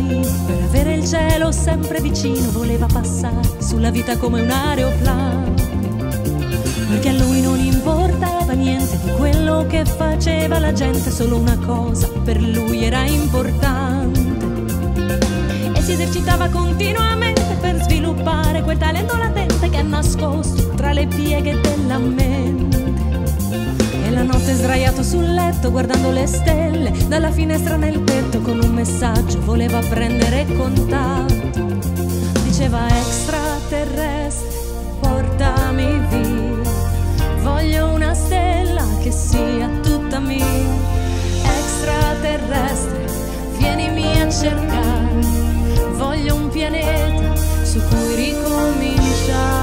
per avere il cielo sempre vicino voleva passare sulla vita come un aeroplano, perché a lui non importava niente di quello che faceva la gente, solo una cosa per lui era importante e si esercitava continuamente per sviluppare quel talento latente che è nascosto tra le pieghe della mente. E la notte sdraiato sul letto guardando le stelle dalla finestra nel petto con un messaggio voleva prendere contatto. Diceva: extraterrestre, portami via, voglio una stella che sia tutta mia. Extraterrestre, vienimi a cercare, voglio un pianeta su cui ricominciare.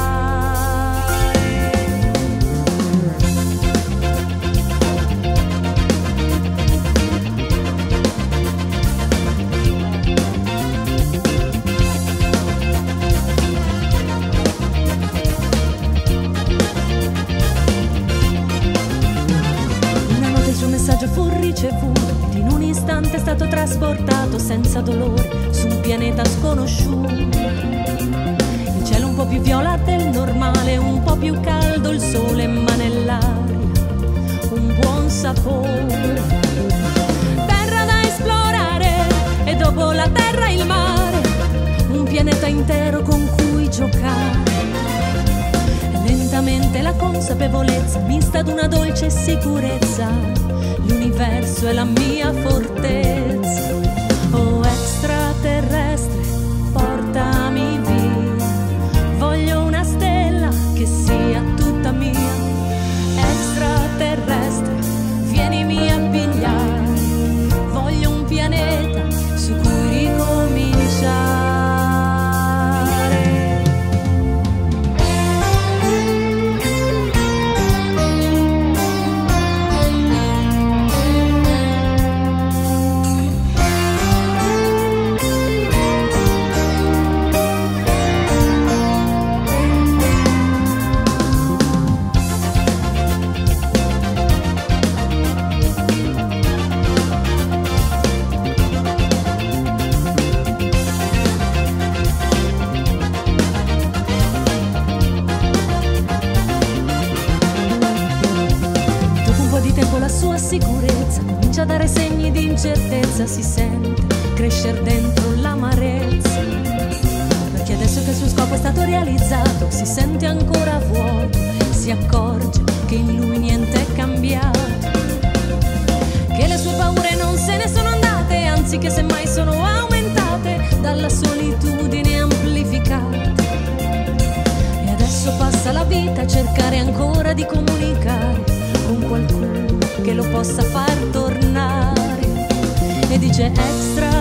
Fu ricevuto ed in un istante è stato trasportato senza dolore su un pianeta sconosciuto. Il cielo un po' più viola del normale, un po' più caldo il sole, ma nell'aria un buon sapore. Terra da esplorare e dopo la terra il mare, un pianeta intero con cui giocare. Lentamente la consapevolezza mista ad una dolce sicurezza, l'universo è la mia fortezza. Oh extraterrestre, portami via, voglio una stella che sia tutta mia. Extraterrestre, vienimi a pigliare, voglio un pianeta su cui ricominciare. La sua sicurezza comincia a dare segni di incertezza, si sente crescere dentro l'amarezza, perché adesso che il suo scopo è stato realizzato si sente ancora vuoto, si accorge che in lui niente è cambiato, che le sue paure non se ne sono andate, anzi che semmai sono aumentate dalla solitudine amplificata. E adesso passa la vita a cercare ancora di comunicare con qualcuno che lo possa far tornare, e dice: extra